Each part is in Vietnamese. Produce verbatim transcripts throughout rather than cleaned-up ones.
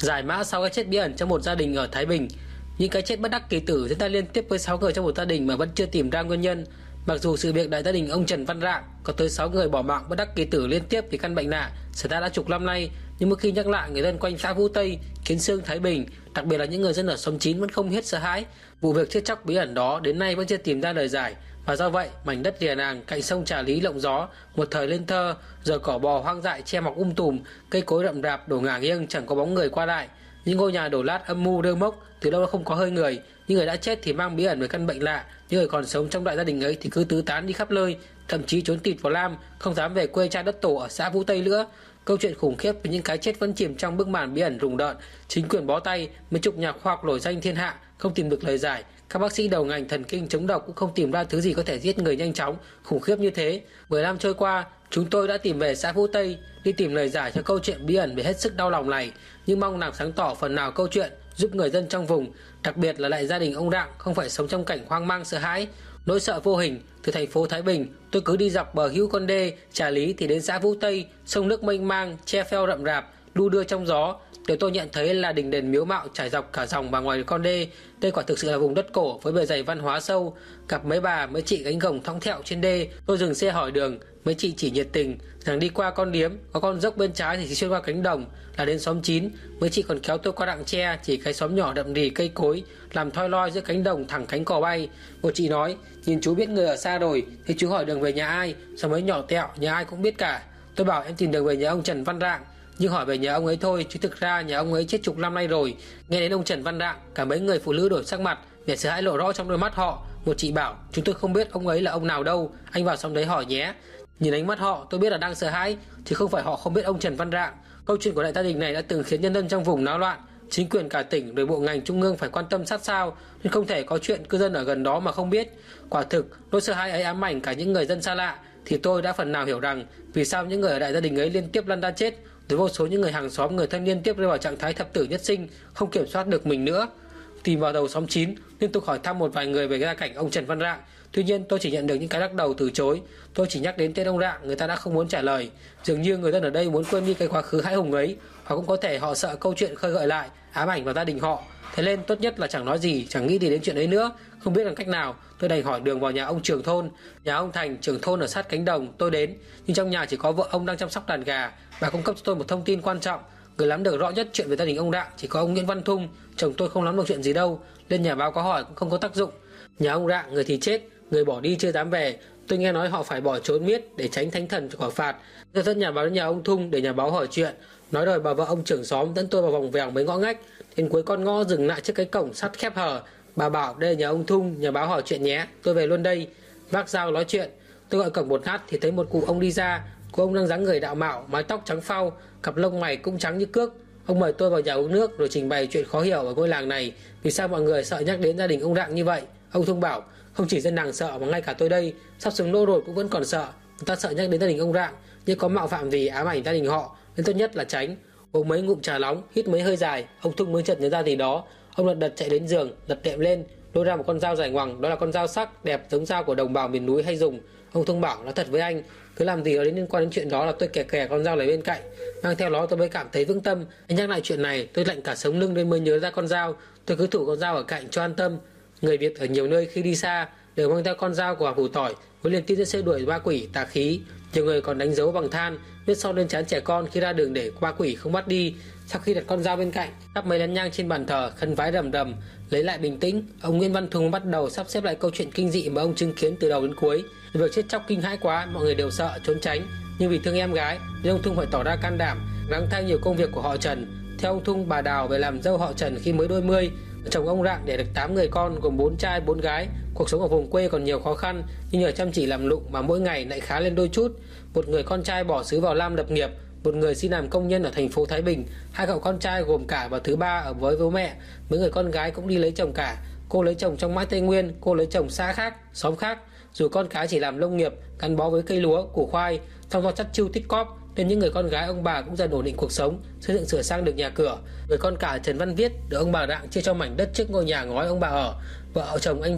Giải mã sau cái chết bí ẩn trong một gia đình ở Thái Bình. Những cái chết bất đắc kỳ tử diễn ra liên tiếp với sáu người trong một gia đình mà vẫn chưa tìm ra nguyên nhân. Mặc dù sự việc đại gia đình ông Trần Văn Rạng có tới sáu người bỏ mạng bất đắc kỳ tử liên tiếp vì căn bệnh lạ xảy ra đã chục năm nay, nhưng mỗi khi nhắc lại, người dân quanh xã Vũ Tây, Kiến Xương, Thái Bình, đặc biệt là những người dân ở xóm chín vẫn không hết sợ hãi. Vụ việc chết chóc bí ẩn đó đến nay vẫn chưa tìm ra lời giải, và do vậy mảnh đất rìa nàng cạnh sông Trà Lý lộng gió, một thời lên thơ, giờ cỏ bò hoang dại che mọc um tùm, cây cối rậm rạp đổ ngả nghiêng, chẳng có bóng người qua lại. Những ngôi nhà đổ lát âm mưu rêu mốc, từ đâu không có hơi người. Những người đã chết thì mang bí ẩn về căn bệnh lạ, những người còn sống trong đại gia đình ấy thì cứ tứ tán đi khắp nơi, thậm chí trốn tịt vào Lam, không dám về quê cha đất tổ ở xã Vũ Tây nữa. Câu chuyện khủng khiếp với những cái chết vẫn chìm trong bức màn bí ẩn rùng rợn. Chính quyền bó tay, mấy chục nhà khoa học nổi danh thiên hạ không tìm được lời giải. Các bác sĩ đầu ngành thần kinh chống độc cũng không tìm ra thứ gì có thể giết người nhanh chóng, khủng khiếp như thế. Mười năm trôi qua, chúng tôi đã tìm về xã Vũ Tây, đi tìm lời giải cho câu chuyện bí ẩn về hết sức đau lòng này, nhưng mong làm sáng tỏ phần nào câu chuyện, giúp người dân trong vùng, đặc biệt là lại gia đình ông Rạng không phải sống trong cảnh hoang mang sợ hãi. Nỗi sợ vô hình. Từ thành phố Thái Bình, tôi cứ đi dọc bờ hữu con đê Trà Lý thì đến xã Vũ Tây, sông nước mênh mang, che pheo rậm rạp, đu đưa trong gió. Điều tôi nhận thấy là đình đền miếu mạo trải dọc cả dòng và ngoài con đê. Đây quả thực sự là vùng đất cổ với bề dày văn hóa sâu. Gặp mấy bà mấy chị gánh gồng thõng thẹo trên đê, tôi dừng xe hỏi đường. Mấy chị chỉ nhiệt tình rằng đi qua con điếm, có con dốc bên trái thì xuyên qua cánh đồng là đến xóm chín. Mấy chị còn kéo tôi qua rặng tre, chỉ cái xóm nhỏ đậm rì cây cối, làm thoi loi giữa cánh đồng thẳng cánh cò bay. Một chị nói, nhìn chú biết người ở xa rồi, thì chú hỏi đường về nhà ai? Sao mấy nhỏ tẹo, nhà ai cũng biết cả. Tôi bảo em tìm đường về nhà ông Trần Văn Rạng, nhưng hỏi về nhà ông ấy thôi, chứ thực ra nhà ông ấy chết chục năm nay rồi. Nghe đến ông Trần Văn Rạng, cả mấy người phụ nữ đổi sắc mặt, vẻ sợ hãi lộ rõ trong đôi mắt họ. Một chị bảo, chúng tôi không biết ông ấy là ông nào đâu, anh vào xóm đấy hỏi nhé. Nhìn ánh mắt họ, tôi biết là đang sợ hãi, chứ không phải họ không biết ông Trần Văn Rạng. Câu chuyện của đại gia đình này đã từng khiến nhân dân trong vùng náo loạn. Chính quyền cả tỉnh rồi bộ ngành trung ương phải quan tâm sát sao, nên không thể có chuyện cư dân ở gần đó mà không biết. Quả thực, nỗi sợ hãi ấy ám ảnh cả những người dân xa lạ, thì tôi đã phần nào hiểu rằng vì sao những người ở đại gia đình ấy liên tiếp lăn ra chết, rồi vô số những người hàng xóm, người thân liên tiếp rơi vào trạng thái thập tử nhất sinh, không kiểm soát được mình nữa. Tìm vào đầu xóm chín, liên tục hỏi thăm một vài người về gia cảnh ông Trần Văn Rạng. Tuy nhiên tôi chỉ nhận được những cái lắc đầu từ chối. Tôi chỉ nhắc đến tên ông Rạng, người ta đã không muốn trả lời. Dường như người dân ở đây muốn quên đi cái quá khứ hãi hùng ấy, hoặc cũng có thể họ sợ câu chuyện khơi gợi lại, ám ảnh vào gia đình họ. Thế nên tốt nhất là chẳng nói gì, chẳng nghĩ gì đến chuyện ấy nữa. Không biết làm cách nào, tôi đành hỏi đường vào nhà ông trưởng thôn. Nhà ông Thành, trưởng thôn ở sát cánh đồng. Tôi đến, nhưng trong nhà chỉ có vợ ông đang chăm sóc đàn gà. Bà cung cấp cho tôi một thông tin quan trọng. Người nắm được rõ nhất chuyện về gia đình ông Rạng chỉ có ông Nguyễn Văn Thung. Chồng tôi không nắm được chuyện gì đâu, lên nhà báo có hỏi cũng không có tác dụng. Nhà ông Rạng, người thì chết, người bỏ đi chưa dám về. Tôi nghe nói họ phải bỏ trốn miết để tránh thánh thần quả phạt. Tôi dẫn nhà báo đến nhà ông Thung để nhà báo hỏi chuyện. Nói rồi bà vợ ông trưởng xóm dẫn tôi vào vòng vèo mấy ngõ ngách. Đến cuối con ngõ dừng lại trước cái cổng sắt khép hờ. Bà bảo đây là nhà ông Thung, nhà báo hỏi chuyện nhé. Tôi về luôn đây. Vác dao nói chuyện. Tôi gọi cổng một hát thì thấy một cụ ông đi ra. Cụ ông đang dáng người đạo mạo, mái tóc trắng phau, cặp lông mày cũng trắng như cước. Ông mời tôi vào nhà uống nước rồi trình bày chuyện khó hiểu ở ngôi làng này, vì sao mọi người sợ nhắc đến gia đình ông Rạng như vậy. Ông Thung bảo không chỉ dân làng sợ mà ngay cả tôi đây, sắp sướng nô rồi cũng vẫn còn sợ. Người ta sợ nhắc đến gia đình ông Rạng, nhưng có mạo phạm gì ám ảnh gia đình họ, nên tốt nhất là tránh. Uống mấy ngụm trà nóng, hít mấy hơi dài, ông Thung mới chợt nhớ ra gì đó. Ông lật đật chạy đến giường, lật đệm lên, lôi ra một con dao dài ngoằng, đó là con dao sắc đẹp giống dao của đồng bào miền núi hay dùng. Ông Thung bảo nói thật với anh, cứ làm gì đó đến liên quan đến chuyện đó là tôi kè kè con dao này bên cạnh, mang theo nó tôi mới cảm thấy vững tâm. Anh nhắc lại chuyện này, tôi lạnh cả sống lưng nên mới nhớ ra con dao. Tôi cứ thủ con dao ở cạnh cho an tâm. Người Việt ở nhiều nơi khi đi xa đều mang theo con dao của Hà Phủ Tỏi với niềm tin sẽ đuổi ma quỷ tà khí. Nhiều người còn đánh dấu bằng than, viết sau lên trán trẻ con khi ra đường để ma quỷ không bắt đi. Sau khi đặt con dao bên cạnh, thắp mấy nén nhang trên bàn thờ, khấn vái rầm rầm, lấy lại bình tĩnh, ông Nguyễn Văn Thung bắt đầu sắp xếp lại câu chuyện kinh dị mà ông chứng kiến từ đầu đến cuối. Việc chết chóc kinh hãi quá, mọi người đều sợ trốn tránh, nhưng vì thương em gái nên ông Thung phải tỏ ra can đảm, gắng thay nhiều công việc của họ Trần. Theo ông Thung, bà Đào về làm dâu họ Trần khi mới đôi mươi. Chồng ông Rạng đẻ được tám người con gồm bốn trai bốn gái. Cuộc sống ở vùng quê còn nhiều khó khăn, nhưng nhờ chăm chỉ làm lụng mà mỗi ngày lại khá lên đôi chút. Một người con trai bỏ xứ vào Lam lập nghiệp, một người xin làm công nhân ở thành phố Thái Bình. Hai cậu con trai gồm cả và thứ ba ở với bố mẹ. Mấy người con gái cũng đi lấy chồng cả. Cô lấy chồng trong mãi Tây Nguyên, cô lấy chồng xã khác, xóm khác. Dù con cái chỉ làm nông nghiệp, gắn bó với cây lúa, củ khoai, song do chắt chiu tích cóp nên những người con gái ông bà cũng dần ổn định cuộc sống, xây dựng sửa sang được nhà cửa. Người con cả Trần Văn Viết được ông bà Rạng chia cho mảnh đất trước ngôi nhà ngói ông bà ở. Vợ chồng anh Viết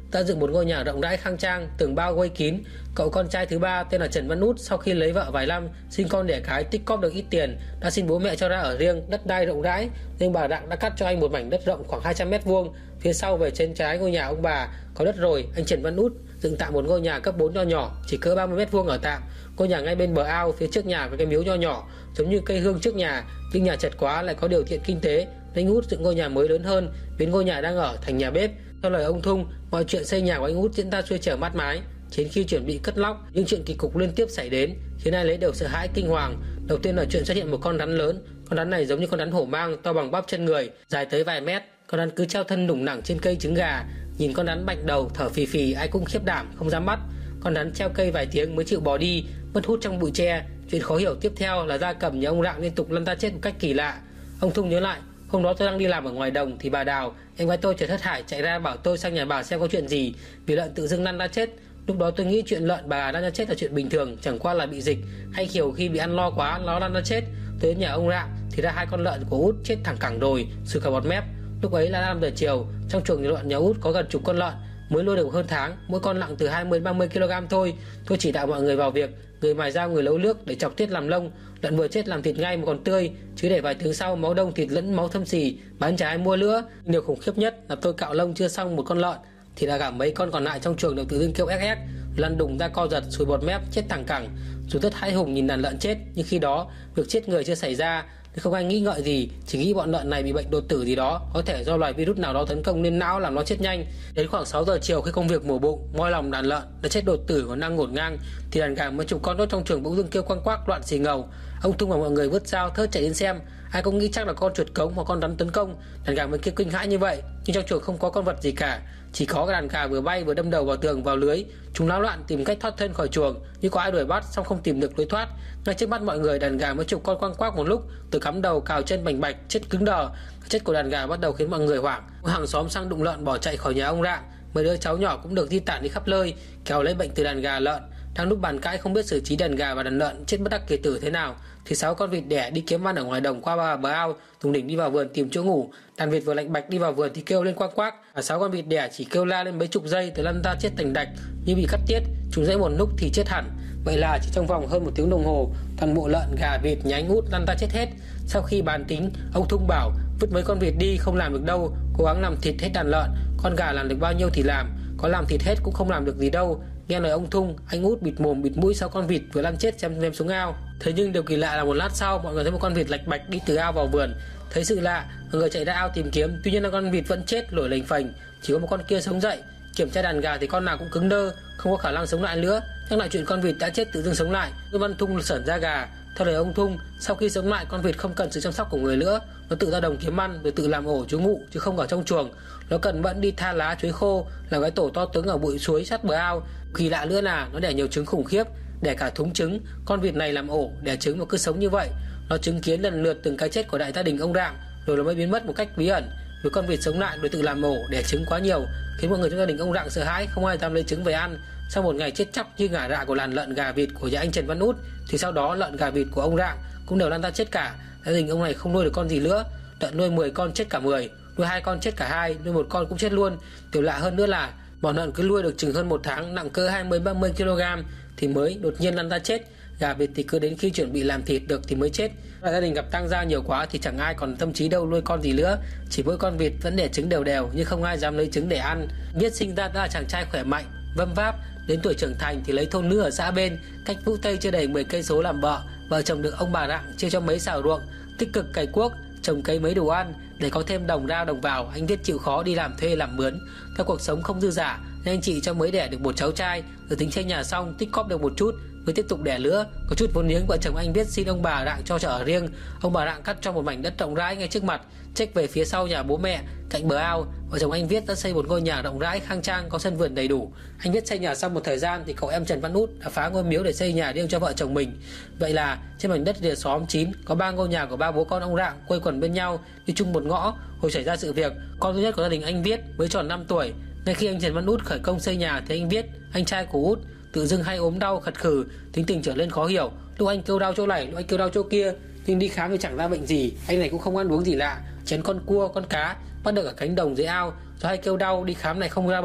đã dựng một ngôi nhà rộng rãi khang trang, tường bao vây kín. Cậu con trai thứ ba tên là Trần Văn Út sau khi lấy vợ vài năm, sinh con đẻ cái, tích cóp được ít tiền, đã xin bố mẹ cho ra ở riêng. Đất đai rộng rãi nên bà Rạng đã cắt cho anh một mảnh đất rộng khoảng hai trăm mét vuông. Phía sau về trên trái ngôi nhà ông bà có đất rồi, anh Trần Văn Út dựng tạm một ngôi nhà cấp bốn nho nhỏ, chỉ cỡ ba mươi mét vuông ở tạm. Ngôi nhà ngay bên bờ ao, phía trước nhà có cái miếu nho nhỏ giống như cây hương trước nhà, nhưng nhà chật quá lại có điều kiện kinh tế nên anh Út dựng ngôi nhà mới lớn hơn, biến ngôi nhà đang ở thành nhà bếp. Theo lời ông Thung, mọi chuyện xây nhà của anh Út diễn ra xuôi chở mát mái. Đến khi chuẩn bị cất lóc, những chuyện kỳ cục liên tiếp xảy đến khiến ai nấy đều sợ hãi kinh hoàng. Đầu tiên là chuyện xuất hiện một con rắn lớn. Con rắn này giống như con rắn hổ mang, to bằng bắp chân người, dài tới vài mét. Con rắn cứ treo thân nủng nẳng trên cây trứng gà. Nhìn con rắn bạch đầu thở phì phì, ai cũng khiếp đảm không dám bắt. Con rắn treo cây vài tiếng mới chịu bò đi, mất hút trong bụi tre. Chuyện khó hiểu tiếp theo là gia cầm nhà ông Rạng liên tục lăn ra chết một cách kỳ lạ. Ông Thung nhớ lại, hôm đó tôi đang đi làm ở ngoài đồng thì bà Đào, em gái tôi chợt thất hải chạy ra bảo tôi sang nhà bà xem có chuyện gì, vì lợn tự dưng lăn ra chết. Lúc đó tôi nghĩ chuyện lợn bà lăn ra chết là chuyện bình thường, chẳng qua là bị dịch hay kiểu khi bị ăn lo quá nó lăn ra chết. Tới nhà ông Rạng thì ra hai con lợn của Út chết thẳng cẳng đồi, sùi cả bọt mép. Lúc ấy là năm giờ chiều, trong chuồng lợn nhà Út có gần chục con lợn, mới nuôi được hơn tháng, mỗi con nặng từ hai mươi đến ba mươi ki lô gam thôi. Tôi chỉ đạo mọi người vào việc, người mài dao người nấu nước để chọc tiết làm lông. Lợn vừa chết làm thịt ngay mà còn tươi, chứ để vài tiếng sau máu đông thịt lẫn máu thâm xì, bán chả ai mua nữa. Điều khủng khiếp nhất là tôi cạo lông chưa xong một con lợn thì là cả mấy con còn lại trong chuồng đều tự dưng kêu ép ép, lăn đùng ra co giật, sùi bọt mép, chết thẳng cẳng. Dù rất hãi hùng nhìn đàn lợn chết, nhưng khi đó việc chết người chưa xảy ra nên không ai nghĩ ngợi gì, chỉ nghĩ bọn lợn này bị bệnh đột tử gì đó, có thể do loài virus nào đó tấn công lên não làm nó chết nhanh. Đến khoảng sáu giờ chiều, khi công việc mổ bụng, moi lòng đàn lợn đã chết đột tử còn đang ngổn ngang, thì đàn gà mấy chục con đốt trong chuồng bỗng dưng kêu quăng quác loạn xì ngầu. Ông Thung và mọi người vứt dao thớt chạy đến xem, ai cũng nghĩ chắc là con chuột cống hoặc con rắn tấn công. Đàn gà mới kêu kinh hãi như vậy, nhưng trong chuồng không có con vật gì cả, chỉ có cái đàn gà vừa bay vừa đâm đầu vào tường vào lưới. Chúng náo loạn tìm cách thoát thân khỏi chuồng, nhưng có ai đuổi bắt xong không tìm được lối thoát. Ngay trước mắt mọi người, đàn gà mấy chục con quăng quác một lúc, từ cắm đầu cào chân bành bạch, chết cứng đờ. Cái chết của đàn gà bắt đầu khiến mọi người hoảng. Hàng xóm sang đụng lợn bỏ chạy khỏi nhà ông Rạng, mấy đứa cháu nhỏ cũng được di tản đi khắp nơi, kéo lấy bệnh từ đàn gà lợn. Đang lúc bàn cãi không biết xử trí đàn gà và đàn lợn chết bất đắc kỳ tử thế nào, thì sáu con vịt đẻ đi kiếm ăn ở ngoài đồng qua bờ, bờ ao, Tùng Đỉnh đi vào vườn tìm chỗ ngủ. Đàn vịt vừa lạnh bạch đi vào vườn thì kêu lên quắc quắc, và sáu con vịt đẻ chỉ kêu la lên mấy chục giây thì lăn ra chết thành đạch như bị cắt tiết. Chúng dãy một lúc thì chết hẳn. Vậy là chỉ trong vòng hơn một tiếng đồng hồ, toàn bộ lợn, gà, vịt, nhái Út lăn ra chết hết. Sau khi bàn tính, ông Thung bảo vứt mấy con vịt đi không làm được đâu, cố gắng làm thịt hết đàn lợn, con gà làm được bao nhiêu thì làm, có làm thịt hết cũng không làm được gì đâu. Nghe lời ông Thung, anh Út bịt mồm bịt mũi sau con vịt vừa lăn chết xem ném xuống ao. Thế nhưng điều kỳ lạ là một lát sau, mọi người thấy một con vịt lạch bạch đi từ ao vào vườn. Thấy sự lạ, mọi người chạy ra ao tìm kiếm, tuy nhiên là con vịt vẫn chết lổi lềnh phềnh, chỉ có một con kia sống dậy. Kiểm tra đàn gà thì con nào cũng cứng đơ, không có khả năng sống lại nữa. Nhắc lại chuyện con vịt đã chết tự dưng sống lại, Nguyễn Văn Thung sởn da gà. Theo lời ông Thung, sau khi sống lại, con vịt không cần sự chăm sóc của người nữa, nó tự ra đồng kiếm ăn rồi tự làm ổ trú ngụ chứ không ở trong chuồng. Nó cần vẫn đi tha lá chuối khô, làm cái tổ to tướng ở bụi suối sát bờ ao. Kỳ lạ nữa là nó đẻ nhiều trứng khủng khiếp, đẻ cả thúng trứng. Con vịt này làm ổ đẻ trứng và cứ sống như vậy. Nó chứng kiến lần lượt từng cái chết của đại gia đình ông Rạng, rồi nó mới biến mất một cách bí ẩn. Vì con vịt sống lại rồi tự làm ổ đẻ trứng quá nhiều, khiến mọi người trong gia đình ông Rạng sợ hãi, không ai dám lấy trứng về ăn. Sau một ngày chết chóc như ngả rạ của đàn lợn gà vịt của nhà anh Trần Văn Út, thì sau đó lợn gà vịt của ông Rạng cũng đều lăn ra chết cả. Gia đình ông này không nuôi được con gì nữa. Lợn nuôi mười con chết cả mười, nuôi hai con chết cả hai, nuôi một con cũng chết luôn. Điều lạ hơn nữa là bọn lợn cứ nuôi được chừng hơn một tháng, nặng cỡ hai mươi ba mươi ki lô gam thì mới đột nhiên lăn ra chết. Gà vịt thì cứ đến khi chuẩn bị làm thịt được thì mới chết. Và gia đình gặp tăng gia nhiều quá thì chẳng ai còn tâm trí đâu nuôi con gì nữa. Chỉ mỗi con vịt vẫn đẻ trứng đều đều, nhưng không ai dám lấy trứng để ăn. Biết sinh ra đã là chàng trai khỏe mạnh, vâm váp, đến tuổi trưởng thành thì lấy thôn nữ ở xã bên, cách Vũ Tây chưa đầy mười cây số làm vợ. Vợ chồng được ông bà Rạng chia cho mấy xào ruộng, tích cực cày cuốc, trồng cấy mấy đồ ăn để có thêm đồng ra đồng vào. Anh Viết chịu khó đi làm thuê làm mướn. Theo cuộc sống không dư giả nên anh chị cho mới đẻ được một cháu trai, rồi tính xây nhà xong tích cóp được một chút mới tiếp tục đẻ nữa. Có chút vốn liếng, vợ chồng anh Viết xin ông bà Rạng cho ở riêng. Ông bà Rạng cắt cho một mảnh đất rộng rãi ngay trước mặt, chếch về phía sau nhà bố mẹ cạnh bờ ao. Vợ chồng anh Viết đã xây một ngôi nhà rộng rãi khang trang, có sân vườn đầy đủ. Anh Viết xây nhà xong một thời gian thì cậu em Trần Văn Út đã phá ngôi miếu để xây nhà riêng cho vợ chồng mình. Vậy là trên mảnh đất rìa xóm chín có ba ngôi nhà của ba bố con ông Rạng quây quần bên nhau, đi chung một ngõ. Hồi xảy ra sự việc, con duy nhất của gia đình anh Viết mới tròn năm tuổi. Ngay khi anh Trần Văn Út khởi công xây nhà thì anh Viết, anh trai của Út, tự dưng hay ốm đau khật khử, tính tình trở lên khó hiểu. Lúc anh kêu đau chỗ này, lúc anh kêu đau chỗ kia, nhưng đi khám thì chẳng ra bệnh gì. Anh này cũng không ăn uống gì lạ, chén con cua, con cá bắt được ở cánh đồng dưới ao, do hay kêu đau đi khám này không ra bệnh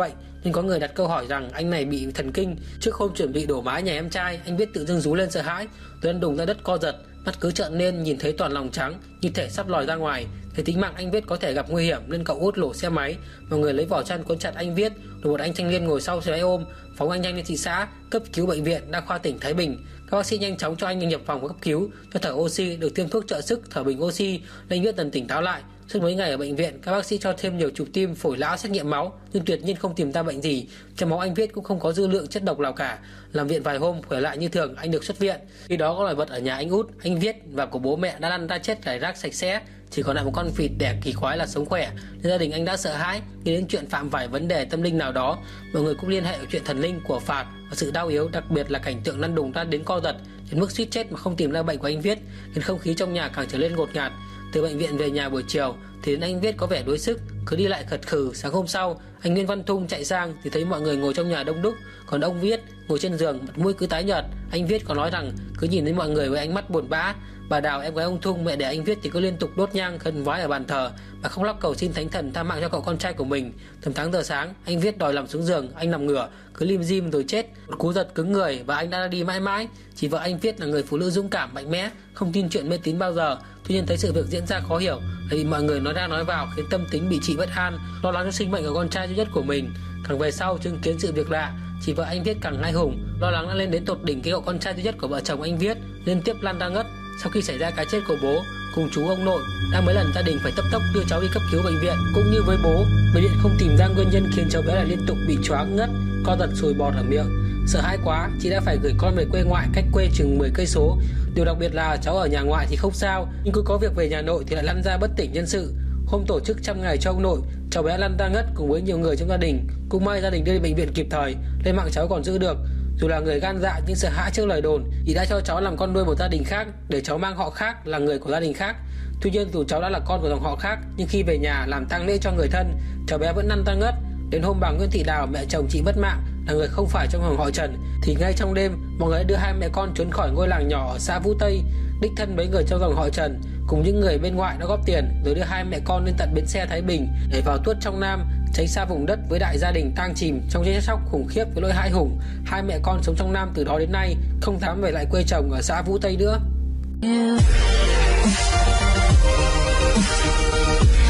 nhưng có người đặt câu hỏi rằng anh này bị thần kinh. Trước hôm chuẩn bị đổ mái nhà em trai, anh Viết tự dưng rú lên sợ hãi, rồi anh đùng ra đất co giật, mắt cứ trợn lên, nhìn thấy toàn lòng trắng như thể sắp lòi ra ngoài. Thấy tính mạng anh Viết có thể gặp nguy hiểm nên cậu Út lổ xe máy, mọi người lấy vỏ chăn cuốn chặt anh Viết, rồi một anh thanh niên ngồi sau xe máy ôm phóng anh nhanh lên thị xã cấp cứu bệnh viện đa khoa tỉnh Thái Bình. Các bác sĩ nhanh chóng cho anh nhập phòng cấp cứu, cho thở oxy, được tiêm thuốc trợ sức thở bình oxy, nên anh Viết dần tỉnh táo lại. Suốt mấy ngày ở bệnh viện, các bác sĩ cho thêm nhiều chụp tim, phổi lão, xét nghiệm máu, nhưng tuyệt nhiên không tìm ra bệnh gì. Trong máu anh Viết cũng không có dư lượng chất độc nào cả. Làm viện vài hôm, khỏe lại như thường, anh được xuất viện. Khi đó có loài vật ở nhà anh Út, anh Viết và của bố mẹ đã lăn ra chết rải rác sạch sẽ, chỉ còn lại một con vịt đẻ kỳ quái là sống khỏe. Nên gia đình anh đã sợ hãi nghĩ đến chuyện phạm phải vấn đề tâm linh nào đó. Mọi người cũng liên hệ ở chuyện thần linh, của phạt và sự đau yếu, đặc biệt là cảnh tượng lăn đùng ra đến co giật đến mức suýt chết mà không tìm ra bệnh của anh Viết, khiến không khí trong nhà càng trở lên ngột ngạt. Từ bệnh viện về nhà buổi chiều thì đến anh Viết có vẻ đuối sức, cứ đi lại khật khừ. Sáng hôm sau, anh Nguyễn Văn Thung chạy sang thì thấy mọi người ngồi trong nhà đông đúc, còn ông Viết ngồi trên giường, mặt mũi cứ tái nhợt. Anh Viết còn nói rằng cứ nhìn thấy mọi người với ánh mắt buồn bã. Bà Đào, em gái ông Thung, mẹ đẻ anh Viết thì cứ liên tục đốt nhang khấn vái ở bàn thờ mà không lóc cầu xin thánh thần tha mạng cho cậu con trai của mình. Tầm tám giờ sáng, anh Viết đòi nằm xuống giường, anh nằm ngửa cứ lim dim rồi chết. Một cú giật cứng người và anh đã ra đi mãi mãi. Chỉ vợ anh Viết là người phụ nữ dũng cảm mạnh mẽ, không tin chuyện mê tín bao giờ. Tuy nhiên thấy sự việc diễn ra khó hiểu, vì mọi người nói ra nói vào khiến tâm tính bị trị bất an, lo lắng cho sinh mệnh của con trai duy nhất của mình. Càng về sau chứng kiến sự việc lạ, chị vợ anh Viết càng hãi hùng, lo lắng đã lên đến tột đỉnh khi cậu con trai duy nhất của vợ chồng anh Viết liên tiếp lăn ra ngất. Sau khi xảy ra cái chết của bố cùng chú ông nội, đã mấy lần gia đình phải tấp tốc đưa cháu đi cấp cứu bệnh viện. Cũng như với bố, bệnh viện không tìm ra nguyên nhân khiến cháu bé lại liên tục bị choáng ngất, co giật sùi bọt ở miệng. Sợ hãi quá, chị đã phải gửi con về quê ngoại cách quê chừng mười cây số. Điều đặc biệt là cháu ở nhà ngoại thì không sao, nhưng cứ có việc về nhà nội thì lại lăn ra bất tỉnh nhân sự. Hôm tổ chức trăm ngày cho ông nội, cháu bé lăn ra ngất cùng với nhiều người trong gia đình. Cũng may gia đình đưa đi bệnh viện kịp thời nên mạng cháu còn giữ được. Dù là người gan dạ nhưng sợ hãi trước lời đồn, chị đã cho cháu làm con nuôi một gia đình khác để cháu mang họ khác, là người của gia đình khác. Tuy nhiên dù cháu đã là con của dòng họ khác, nhưng khi về nhà làm tang lễ cho người thân, cháu bé vẫn lăn ra ngất. Đến hôm bà Nguyễn Thị Đào, mẹ chồng chị mất mạng, là người không phải trong dòng họ Trần, thì ngay trong đêm mọi người đã đưa hai mẹ con trốn khỏi ngôi làng nhỏ ở xã Vũ Tây. Đích thân mấy người trong dòng họ Trần cùng những người bên ngoại đã góp tiền rồi đưa hai mẹ con lên tận bến xe Thái Bình để vào tuốt trong Nam, tránh xa vùng đất với đại gia đình tang chìm trong chết chóc khủng khiếp với nỗi hãi hùng. Hai mẹ con sống trong Nam từ đó đến nay, không dám về lại quê chồng ở xã Vũ Tây nữa. Yeah.